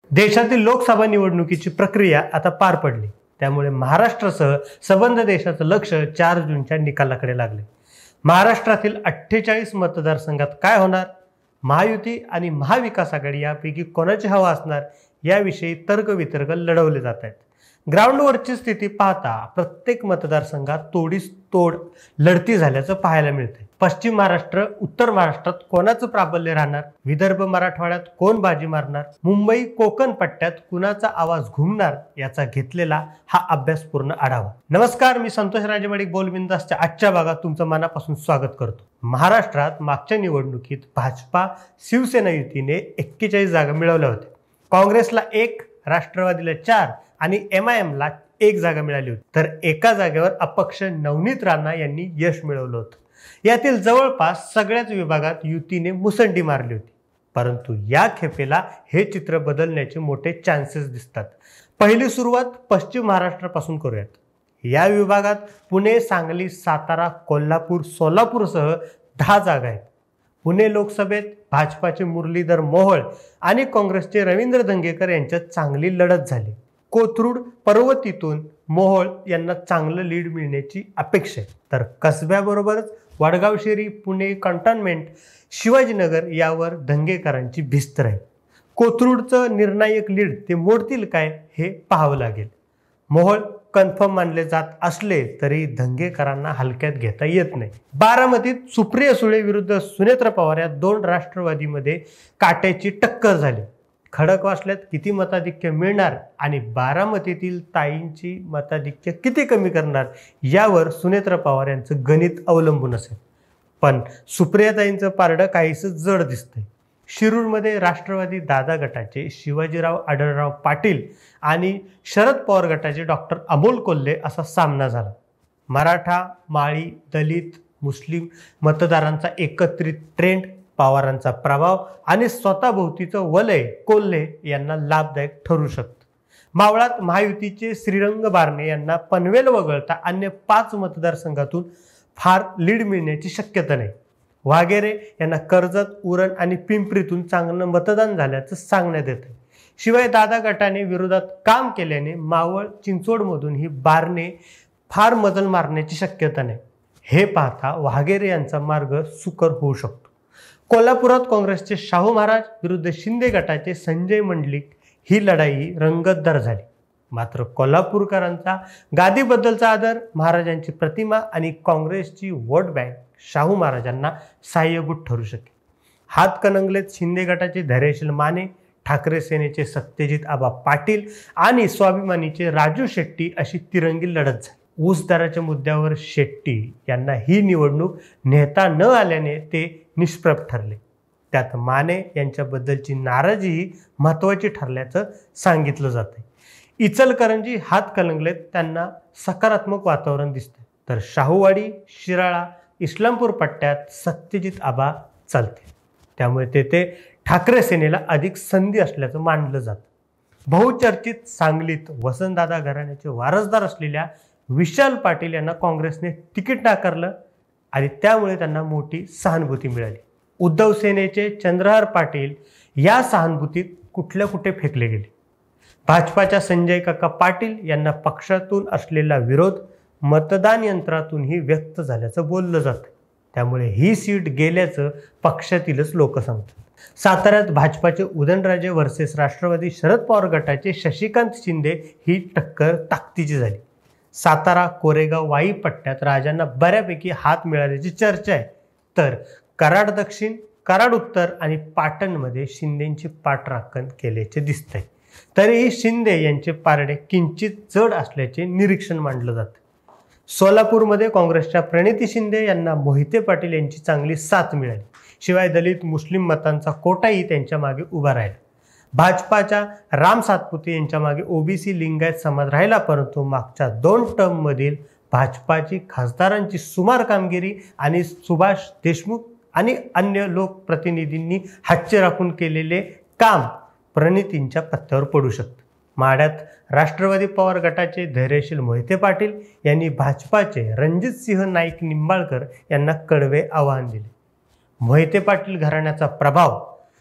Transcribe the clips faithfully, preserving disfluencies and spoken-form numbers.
देशातील लोकसभा निवडणुकीची प्रक्रिया आता पार पडली। त्यामुळे महाराष्ट्रासह संबंध देशाचं लक्ष चार जूनच्या निकालाकडे लागले। महाराष्ट्रातील अठ्ठेचाळीस मतदारसंघात काय होणार, महायुती आणि महाविकास आघाडी यापैकी कोणाची हवा असणार याविषयी तर्कवितर्क लढवले जात आहेत। ग्राउंडवरची स्थिती पाहता प्रत्येक मतदारसंघात तोडीस तोड लढती झाल्याचं पाहायला मिळते। पश्चिम महाराष्ट्र, उत्तर महाराष्ट्रात कोणाचं प्राबल्य राहणार, विदर्भ मराठवाड्यात कोण बाजी मारणार, मुंबई कोकण पट्ट्यात कुणाचा आवाज घुमणार याचा घेतलेला हा अभ्यासपूर्ण आढावा। नमस्कार, मी संतोष राजेमाडिक बोलबिंदासच्या आजच्या भागात तुमचं मनापासून स्वागत करतो। महाराष्ट्रात मागच्या निवडणुकीत भाजपा शिवसेना युतीने एक्केचाळीस जागा मिळवल्या होत्या। काँग्रेसला एक, राष्ट्रवादीला चार आणि एम आय एम ला एक जागा मिळाली होती, तर एका जागेवर अपक्ष नवनीत राणा यांनी यश मिळवलं होतं। यातील जवळपास सगळ्याच विभागात युतीने मुसंडी मारली होती, परंतु या खेपेला हे चित्र बदलण्याचे मोठे चान्सेस दिसतात। पहिली सुरुवात पश्चिम महाराष्ट्रापासून करूयात। या विभागात पुणे, सांगली, सातारा, कोल्हापूर, सोलापूरसह दहा जागा आहेत। पुणे लोकसभेत भाजपाचे मुरलीधर मोहोळ आणि काँग्रेसचे रवींद्र धंगेकर यांच्यात चांगली लढत झाली। कोथरूड, पर्वतीतून मोहोळ यांना चांगलं लीड मिळण्याची अपेक्षा आहे, तर कसब्याबरोबरच वडगाव शेरी, पुणे कॅन्टोन्मेंट, शिवाजीनगर यावर धंगेकरांची भिस्त राहील। कोथरूडचं निर्णायक लीड ते मोडतील काय हे पाहावं लागेल। मोहोळ कन्फर्म मानले जात असले तरी धंगेकरांना हलक्यात घेता येत नाही। बारामतीत सुप्रिया सुळे विरुद्ध सुनेत्र पवार या दोन राष्ट्रवादीमध्ये काट्याची टक्कर झाली। खडकवासल्यात किती मताधिक्य मिळणार आणि बारामतीतील ताईंची मताधिक्य किती कमी करणार यावर सुनेत्र पवार यांचं गणित अवलंबून असेल, पण सुप्रियाताईंचं पारडं काहीसं जड दिसतंय। शिरूरमध्ये राष्ट्रवादी दादा गटाचे शिवाजीराव आढळराव पाटील आणि शरद पवार गटाचे डॉक्टर अमोल कोल्हे असा सामना झाला। मराठा, माळी, दलित, मुस्लिम मतदारांचा एकत्रित ट्रेंड, पवारांचा प्रभाव आणि स्वतःभोवतीचं वलय कोल्हे यांना लाभदायक ठरू शकतं। मावळात महायुतीचे श्रीरंग बारणे यांना पनवेल वगळता अन्य पाच मतदारसंघातून फार लीड मिळण्याची शक्यता नाही। वाघेरे यांना कर्जत, उरण आणि पिंपरीतून चांगलं मतदान झाल्याचं सांगण्यात येतं। शिवाय दादा गटाने विरोधात काम केल्याने मावळ, चिंचवडमधून ही बारणे फार मजल मारण्याची शक्यता नाही। हे पाहता वाघेरे यांचा मार्ग सुकर होऊ शकतो। कोल्हापुरात काँग्रेसचे शाहू महाराज विरुद्ध शिंदे गटाचे संजय मंडलिक ही लढाई रंगतदार झाली। मात्र कोल्हापूरकरांचा गादीबद्दलचा आदर, महाराजांची प्रतिमा आणि काँग्रेसची वोट बँक शाहू महाराजांना सहाय्यभूत ठरू शकेल। हातकणंगलेत शिंदे गटाचे धैर्यशील माने, ठाकरे सेनेचे सत्यजित आबा पाटील आणि स्वाभिमानीचे राजू शेट्टी अशी तिरंगी लढत झाली। ऊस दराच्या मुद्द्यावर शेट्टी यांना ही निवडणूक नेता न आल्याने ते निष्प्रभ ठरले। त्यात माने यांच्याबद्दलची नाराजीही महत्त्वाची ठरल्याचं सांगितलं जाते। इचलकरंजी, हातकणंगलेत त्यांना सकारात्मक वातावरण दिसते, तर शाहूवाडी, शिराळा, इस्लामपूर पट्ट्यात सत्यजित आबा चालते। त्यामुळे तेथे ठाकरे सेनेला अधिक संधी असल्याचं मानलं जातं। बहुचर्चित सांगलीत वसंतदादा घराण्याचे वारसदार असलेल्या विशाल पाटील यांना काँग्रेसने तिकीट नाकारलं आणि त्यामुळे त्यांना मोठी सहानुभूती मिळाली। उद्धव सेनेचे चंद्रहार पाटील या सहानुभूतीत कुठल्या कुठे फेकले गेले। भाजपाच्या संजय काका पाटील यांना पक्षातून असलेला विरोध मतदान यंत्रातूनही व्यक्त झाल्याचं बोललं जातं, त्यामुळे ही सीट गेल्याचं पक्षातीलच लोक सांगतात। साताऱ्यात भाजपाचे उदयनराजे वर्सेस राष्ट्रवादी शरद पवार गटाचे शशिकांत शिंदे ही टक्कर ताकदीची झाली। सातारा, कोरेगाव, वाई पट्ट्यात राजांना बऱ्यापैकी हात मिळाल्याची चर्चा आहे, तर कराड दक्षिण, कराड उत्तर आणि पाटणमध्ये शिंदेंची पाठराखण केल्याचे दिसतंय। तरीही शिंदे यांचे पारडे किंचित जड असल्याचे निरीक्षण मांडलं जातं। सोलापूरमध्ये काँग्रेसच्या प्रणिती शिंदे यांना मोहिते पाटील यांची चांगली साथ मिळाली। शिवाय दलित मुस्लिम मतांचा कोटाही त्यांच्या मागे उभा राहिला। भाजपाच्या राम सातपुते यांच्या मागे ओबीसी लिंगायत समाज राहिला, परंतु मागच्या दोन टर्ममधील भाजपाची खासदारांची सुमार कामगिरी आणि सुभाष देशमुख आणि अन्य लोकप्रतिनिधींनी हातचे राखून केलेले काम प्रणितींच्या पत्त्यावर पडू शकतं। माढ्यात राष्ट्रवादी पवार गटाचे धैर्यशील मोहिते पाटील यांनी भाजपाचे रणजितसिंह नाईक निंबाळकर यांना कडवे आव्हान दिले। मोहिते पाटील घराण्याचा प्रभाव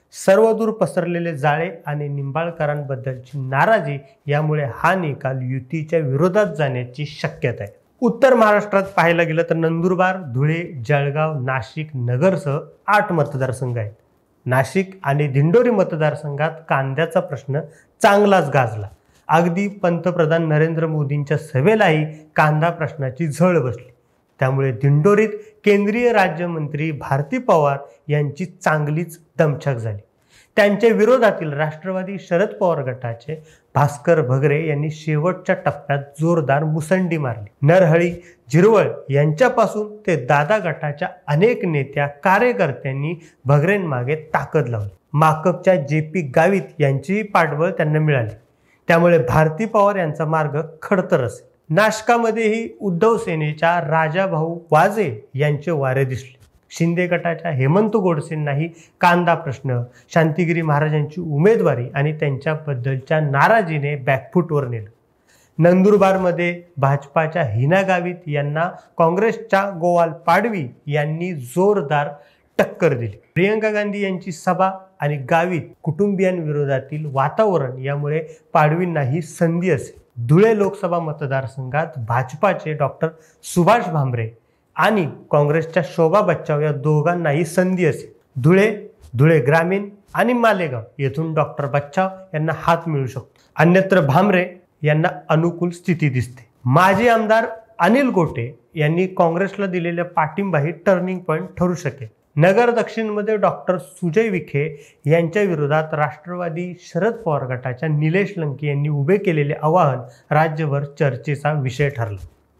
सर्वदूर पसरलेले जाळे आणि निंबाळकरांबद्दलची नाराजी यामुळे हा निकाल युतीच्या विरोधात जाण्याची शक्यता आहे. उत्तर महाराष्ट्रात पाहायला गेलं तर नंदुरबार, धुळे, जळगाव, नाशिक, नगरसह आठ मतदारसंघ आहेत. नाशिक आणि दिंडोरी मतदारसंघात कांद्याचा प्रश्न चांगलाच गाजला. अगदी पंतप्रधान नरेंद्र मोदींच्या सभेलाही कांदा प्रश्नाची झळ बसली. त्यामुळे दिंडोरीत केंद्रीय राज्यमंत्री भारती पवार यांची चांगलीच दमछाक झाली. त्यांच्या विरोधातील राष्ट्रवादी शरद पवार गटाचे भास्कर भगरे यांनी शेवटच्या टप्प्यात जोरदार मुसंडी मारली. नरहळी, झिरवळ यांच्यापासून ते दादा गटाच्या अनेक नेत्या कार्यकर्त्यांनी भगरेंमागे ताकद लावली. माकपच्या जे पी गावित यांचीही पाठबळ त्यांना मिळाली. त्यामुळे भारती पवार यांचा मार्ग खडतर असेल. नाशकामध्येही उद्धव सेनेच्या राजाभाऊ वाजे यांचे वारे दिसले. शिंदे गटाच्या हेमंत गोडसेंनाही कांदा प्रश्न, शांतिगिरी महाराजांची उमेदवारी आणि त्यांच्याबद्दलच्या नाराजीने बॅकफूटवर नेलं. नंदुरबारमध्ये भाजपाच्या हिना गावित यांना काँग्रेसच्या गोवाल पाडवी यांनी जोरदार टक्कर दिली. प्रियंका गांधी यांची सभा आणि गावित कुटुंबियांविरोधातील वातावरण यामुळे पाडवींनाही संधी असेल. धुळे लोकसभा मतदारसंघात भाजपाचे डॉक्टर सुभाष भामरे आणि काँग्रेसच्या शोभा बच्चाव या दोघांनाही संधी असेल. धुळे, धुळे ग्रामीण आणि मालेगाव येथून डॉक्टर बच्चाव यांना हात मिळू शकतो. अन्यत्र भामरे यांना अनुकूल स्थिती दिसते. माजी आमदार अनिल गोटे यांनी काँग्रेसला दिलेल्या पाठिंबाही टर्निंग पॉईंट ठरू शकेल. नगर दक्षिणमध्ये डॉक्टर सुजय विखे यांच्या विरोधात राष्ट्रवादी शरद पवार गटाच्या निलेश लंके यांनी उभे केलेले आवाहन राज्यभर चर्चेचा विषय ठरला.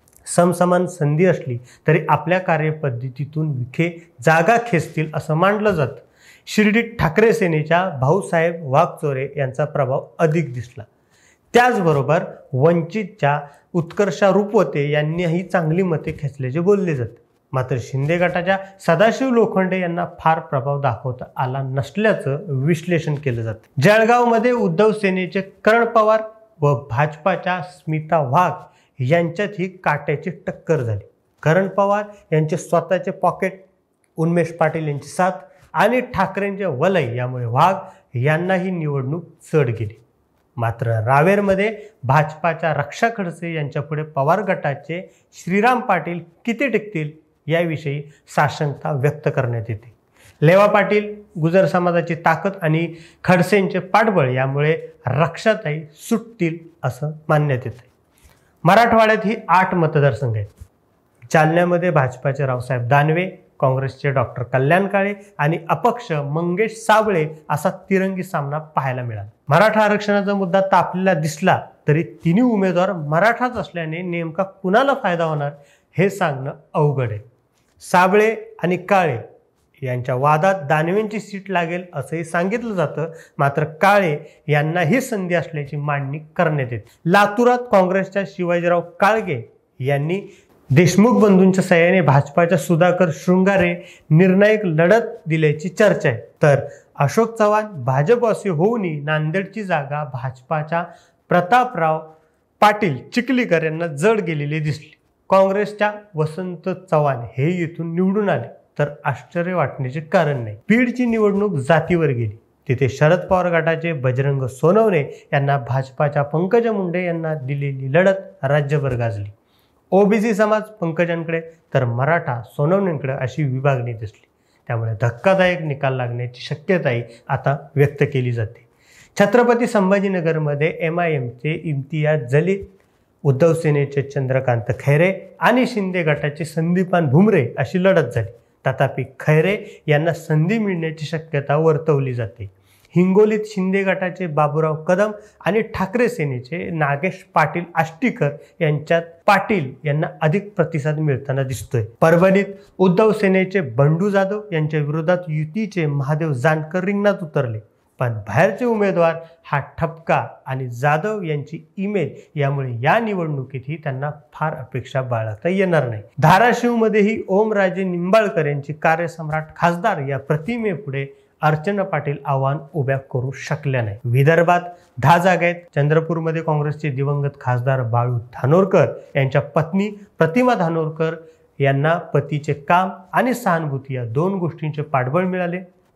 समसमान संधी असली तरी आपल्या कार्यपद्धतीतून विखे जागा खेचतील असं मानलं जातं. शिर्डीत ठाकरे सेनेच्या भाऊसाहेब वागचोरे यांचा प्रभाव अधिक दिसला. त्याचबरोबर वंचितच्या उत्कर्षा रुपवते यांनीही चांगली मते खेचल्याचे बोलले जाते. मात्र शिंदे गटाच्या सदाशिव लोखंडे यांना फार प्रभाव दाखवता आला नसल्याचं विश्लेषण केलं जातं. जळगावमध्ये उद्धव सेनेचे करण पवार व भाजपाच्या स्मिता वाघ यांच्यात ही काट्याची टक्कर झाली. करण पवार यांचे स्वतःचे पॉकेट, उन्मेष पाटील यांची साथ आणि ठाकरेंचे वलय यामुळे वाघ यांना ही निवडणूक चढ गेली. मात्र रावेरमध्ये भाजपाच्या रक्षा खडसे यांच्यापुढे पवार गटाचे श्रीराम पाटील किती टिकतील याविषयी साशंकता व्यक्त करण्यात येते. लेवा पाटील, गुजर समाजाची ताकद आणि खडसेंचे पाठबळ यामुळे रक्षाताई सुटतील असं मानण्यात येते. मराठवाड्यात ही आठ मतदारसंघ आहेत. जालन्यामध्ये भाजपाचे रावसाहेब दानवे, काँग्रेसचे डॉक्टर कल्याण काळे आणि अपक्ष मंगेश साबळे असा तिरंगी सामना पाहायला मिळाला. मराठा आरक्षणाचा मुद्दा तापलेला दिसला तरी तिन्ही उमेदवार मराठाच असल्याने नेमका कुणाला फायदा होणार हे सांगणं अवघड आहे. साबळे आणि काळे यांच्या वादात दानवेंची सीट लागेल असंही सांगितलं जातं. मात्र काळे यांना ही संधी असल्याची मांडणी करण्यात येते. लातूरात काँग्रेसच्या शिवाजीराव काळगे यांनी देशमुख बंधूंच्या सहाय्याने भाजपाच्या सुधाकर शृंगारे निर्णायक लढत दिल्याची चर्चा आहे. तर अशोक चव्हाण भाजपवासी होऊनही नांदेडची जागा भाजपाच्या प्रतापराव पाटील चिखलीकर यांना जड गेलेली दिसली. काँग्रेसच्या वसंत चव्हाण हे येथून निवडून आले तर आश्चर्य वाटण्याचे कारण नाही. बीडची निवडणूक जातीवर गेली. तिथे शरद पवार गटाचे बजरंग सोनवणे यांना भाजपाच्या पंकजा मुंडे यांना दिलेली लढत राज्यभर गाजली. ओबीसी समाज पंकजांकडे तर मराठा सोनवणेंकडे अशी विभागणी दिसली. त्यामुळे धक्कादायक निकाल लागण्याची शक्यताही आता व्यक्त केली जाते. छत्रपती संभाजीनगरमध्ये एम आय एमचे इम्तियाज जलील, उद्धव सेनेचे चंद्रकांत खैरे आणि शिंदे गटाचे संदीपान भुमरे अशी लढत झाली. तथापि खैरे यांना संधी मिळण्याची शक्यता वर्तवली जाते. हिंगोलीत शिंदे गटाचे बाबूराव कदम आणि ठाकरे सेनेचे नागेश पाटील आष्टीकर यांच्यात पाटील यांना अधिक प्रतिसाद मिळताना दिसतोय. परभणीत उद्धव सेनेचे बंडू जाधव यांच्या विरोधात युतीचे महादेव जानकर रिंगणात उतरले. पण बाहेरचे उमेदवार हा ठपका आणि जाधव यांची इमेज यामुळे या निवडणुकीतही त्यांना फार अपेक्षा बाळगता येणार नाही. धाराशिवमध्येही ओमराजे निंबाळकर यांची कार्यसम्राट खासदार या प्रतिमेपुढे अर्चना पाटील आव्हान उभ्या करू शकल्या नाही. विदर्भात दहा जागा आहेत. चंद्रपूरमध्ये काँग्रेसचे दिवंगत खासदार बाळू धानोरकर यांच्या पत्नी प्रतिमा धानोरकर यांना पतीचे काम आणि सहानुभूती या दोन गोष्टींचे पाठबळ मिळाले.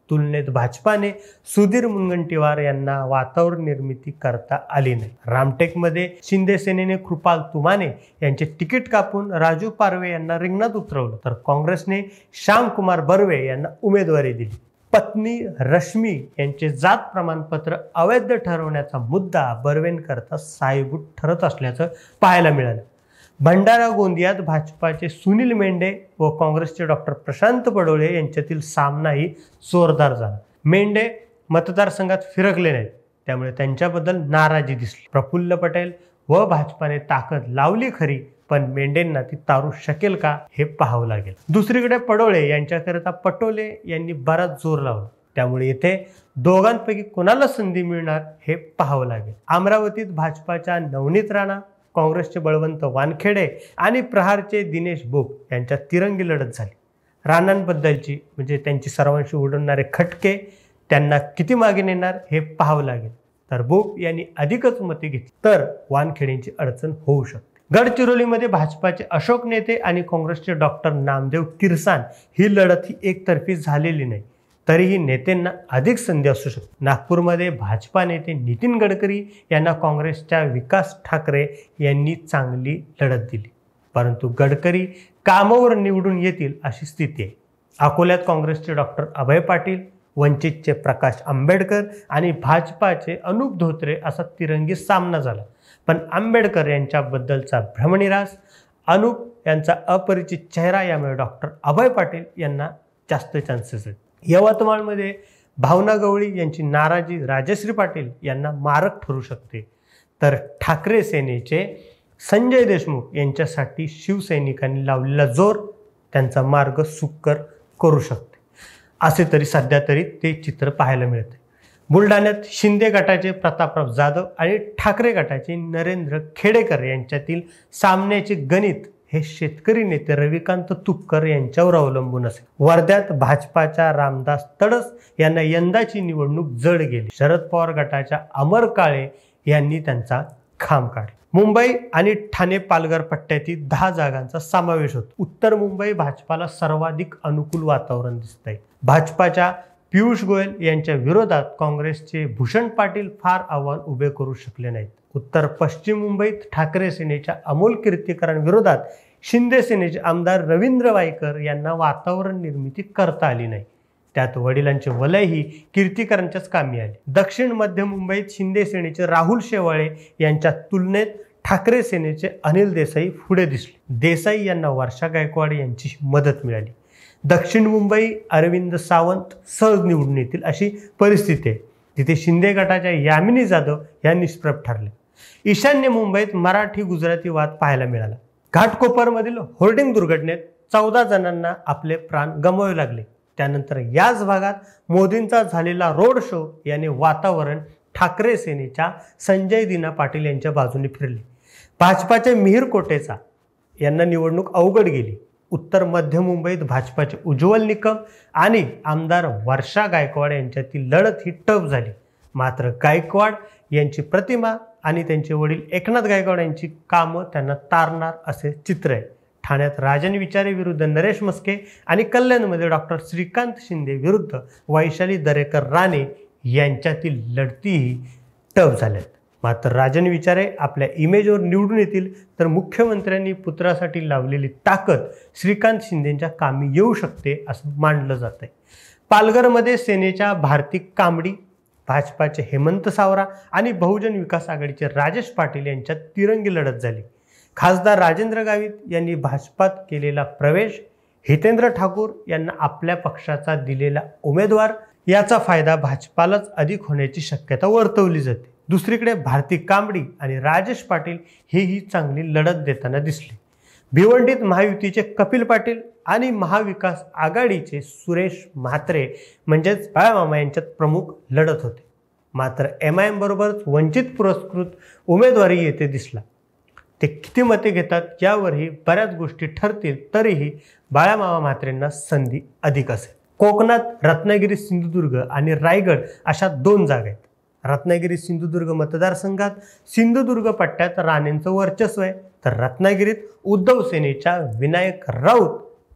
तुलनेत भाजपाने सुधीर मुनगंटीवार यांना वातावरण निर्मिती करता आली नाही. रामटेकमध्ये शिंदे सेनेने कृपाल तुमाने यांचे तिकीट कापून राजू पारवे यांना रिंगणात उतरवलं, तर काँग्रेसने श्यामकुमार बर्वे यांना उमेदवारी दिली. पत्नी रश्मी यांचे जात प्रमाणपत्र अवैध ठरवण्याचा मुद्दा बर्वेंकरता साहेबूत ठरत असल्याचं पाहायला मिळालं. भंडारा गोंदियात भाजपाचे सुनील मेंढे व काँग्रेसचे डॉक्टर प्रशांत पडोळे यांच्यातील सामनाही जोरदार झाला. मेंढे मतदारसंघात फिरकले नाहीत, त्यामुळे त्यांच्याबद्दल नाराजी दिसली. प्रफुल्ल पटेल व भाजपाने ताकद लावली खरी, पण मेंढेंना ती तारू शकेल का हे पाहावं लागेल. दुसरीकडे पडोळे यांच्याकरिता पटोले यांनी बराच जोर लावला, त्यामुळे येथे दोघांपैकी कोणाला संधी मिळणार हे पाहावं लागेल. अमरावतीत भाजपाच्या नवनीत राणा, काँग्रेसचे बळवंत वानखेडे आणि प्रहारचे दिनेश बोप यांच्यात तिरंगी लढत झाली. राणांबद्दलची म्हणजे त्यांची सर्वांशी उडवणारे खटके त्यांना किती मागे नेणार हे पाहावं लागेल. तर बोप यांनी अधिकच मते घेतली तर वानखेडेंची अडचण होऊ शकते. गडचिरोलीमध्ये भाजपाचे अशोक नेते आणि काँग्रेसचे डॉक्टर नामदेव किरसान ही लढत ही एकतर्फी झालेली नाही, तरीही नेत्यांना अधिक संधी असू शकते. नागपूरमध्ये भाजपा नेते नितीन गडकरी यांना काँग्रेसच्या विकास ठाकरे यांनी चांगली लढत दिली, परंतु गडकरी कामावर निवडून येतील अशी स्थिती आहे. अकोल्यात काँग्रेसचे डॉक्टर अभय पाटील, वंचितचे प्रकाश आंबेडकर आणि भाजपाचे अनुप धोत्रे असा तिरंगी सामना झाला, पण आंबेडकर यांच्याबद्दलचा भ्रमनिरास, अनुप यांचा अपरिचित चेहरा यामुळे डॉक्टर अभय पाटील यांना जास्त चान्सेस आहेत. यवतमाळमध्ये भावना गवळी यांची नाराजी राजश्री पाटील यांना मारक ठरू शकते, तर ठाकरे सेनेचे संजय देशमुख यांच्यासाठी शिवसैनिकांनी लावलेला जोर त्यांचा मार्ग सुकर करू शकते, असे तरी सध्या तरी ते चित्र पाहायला मिळते. बुलढाण्यात शिंदे गटाचे प्रतापराव जाधव आणि ठाकरे गटाचे नरेंद्र खेडेकर यांच्यातील सामन्याचे गणित हे शेतकरी नेते रविकांत तुपकर यांच्यावर अवलंबून असेल. वर्ध्यात भाजपाच्या रामदास तडस यांना यंदाची निवडणूक जड गेली. शरद पवार गटाच्या अमर काळे यांनी त्यांचा खांब काढला. मुंबई आणि ठाणे पालघर पट्ट्यातील दहा जागांचा समावेश होतो. उत्तर मुंबई भाजपाला सर्वाधिक अनुकूल वातावरण दिसत आहे. भाजपाच्या पियुष गोयल यांच्या विरोधात काँग्रेसचे भूषण पाटील फार आव्हान उभे करू शकले नाहीत. उत्तर पश्चिम मुंबईत ठाकरे सेनेच्या अमोल कीर्तीकरांविरोधात शिंदे सेनेचे आमदार रवींद्र वायकर यांना वातावरण निर्मिती करता आली नाही. त्यात वडिलांचे वलयही कीर्तीकरांच्याच कामी आले. दक्षिण मध्य मुंबईत शिंदे सेनेचे राहुल शेवाळे यांच्या तुलनेत ठाकरे सेनेचे अनिल देसाई पुढे दिसले. देसाई यांना वर्षा गायकवाड यांची मदत मिळाली. दक्षिण मुंबई अरविंद सावंत सहज निवडून येतील अशी परिस्थिती आहे, तिथे शिंदे गटाच्या यामिनी जाधव या निष्प्रभ ठरल्या. ईशान्य मुंबईत मराठी गुजराती वाद पाहायला मिळाला. घाटकोपरमधील होर्डिंग दुर्घटनेत चौदा जणांना आपले प्राण गमवावे लागले. त्यानंतर याच भागात मोदींचा झालेला रोड शो याने वातावरण ठाकरे सेनेच्या संजय दिना पाटील यांच्या बाजूने फिरले. भाजपाच्या मिहीर कोटेचा यांना निवडणूक अवघड गेली. उत्तर मध्य मुंबईत भाजपाचे उज्ज्वल निकम आणि आमदार वर्षा गायकवाड यांच्यातील लढत ही टफ झाली. मात्र गायकवाड यांची प्रतिमा आणि त्यांचे वडील एकनाथ गायकवाड यांची कामं त्यांना तारणार असे चित्र आहे. ठाण्यात राजन विचारे विरुद्ध नरेश मस्के आणि कल्याणमध्ये डॉक्टर श्रीकांत शिंदे विरुद्ध वैशाली दरेकर राणे यांच्यातील लढतीही टफ झाल्यात. मात्र राजन विचारे आपल्या इमेजवर निवडून येतील तर मुख्यमंत्र्यांनी पुत्रासाठी लावलेली ताकद श्रीकांत शिंदेच्या कामी येऊ शकते असं मानलं जात आहे. पालघरमध्ये सेनेच्या भारती कांबडी, भाजपाचे हेमंत सावरा आणि बहुजन विकास आघाडीचे राजेश पाटील यांच्यात तिरंगी लढत झाली. खासदार राजेंद्र गावित यांनी भाजपात केलेला प्रवेश, हितेंद्र ठाकूर यांना आपल्या पक्षाचा दिलेला उमेदवार याचा फायदा भाजपालाच अधिक होण्याची शक्यता वर्तवली जाते. दुसरीकडे भारती कांबडी आणि राजेश पाटील हेही चांगली लढत देताना दिसले. भिवंडीत महायुतीचे कपिल पाटील आणि महाविकास आघाडीचे सुरेश म्हात्रे म्हणजेच बाळामामा यांच्यात प्रमुख लढत होते. मात्र एम आय एम बरोबरच वंचित पुरस्कृत उमेदवारी येथे दिसला. ते किती मते घेतात यावरही बऱ्याच गोष्टी ठरतील, तरीही बाळामामा म्हात्रेंना संधी अधिक असेल. कोकणात रत्नागिरी, सिंधुदुर्ग आणि रायगड अशा दोन जागा आहेत. रत्नागिरी सिंधुदुर्ग मतदारसंघात सिंधुदुर्ग पट्ट्यात राणेंचं वर्चस्व आहे, तर रत्नागिरीत उद्धव सेनेच्या विनायक राऊत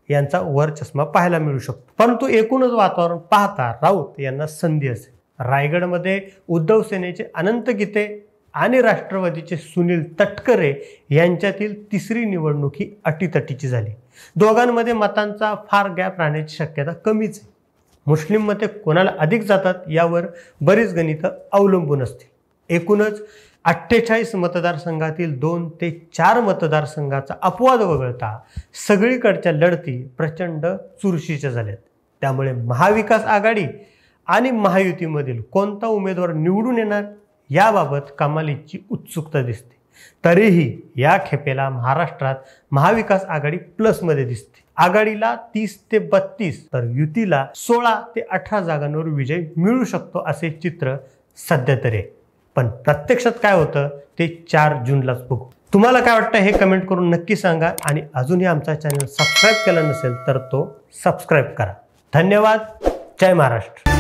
यांचा वर चष्मा पाहायला मिळू शकतो। परंतु एकूणच वातावरण पाहता राऊत यांना संधी असेल। रायगडमध्ये उद्धव सेनेचे अनंत गीते आणि राष्ट्रवादीचे सुनील तटकरे यांच्यातील तिसरी निवडणूक ही अटीतटीची झाली। दोघांमध्ये मतांचा फार गॅप राहण्याची शक्यता कमीच आहे। मुस्लिम मते कोणाला अधिक जातात यावर बरीच गणितं अवलंबून असतील। एकूणच अठ्ठेचाळीस मतदारसंघातील दोन ते चार मतदारसंघाचा अपवाद वगळता सगळीकडच्या लढती प्रचंड चुरशीच्या झाल्यात। त्यामुळे महाविकास आघाडी आणि महायुतीमधील कोणता उमेदवार निवडून येणार याबाबत कमालीची उत्सुकता दिसते। तरीही या खेपेला महाराष्ट्रात महाविकास आघाडी प्लसमध्ये दिसते। आघाडीला तीस ते बत्तीस तर युतीला सोळा ते अठरा जागांवर विजय मिळू शकतो असे चित्र सध्या तरी आहे। पण प्रत्यक्षात काय होतं ते चार जूनलाच बघू। तुम्हाला काय वाटतं हे कमेंट करून नक्की सांगा आणि अजूनही आमचा चॅनल सबस्क्राईब केला नसेल तर तो सबस्क्राईब करा। धन्यवाद। जय महाराष्ट्र।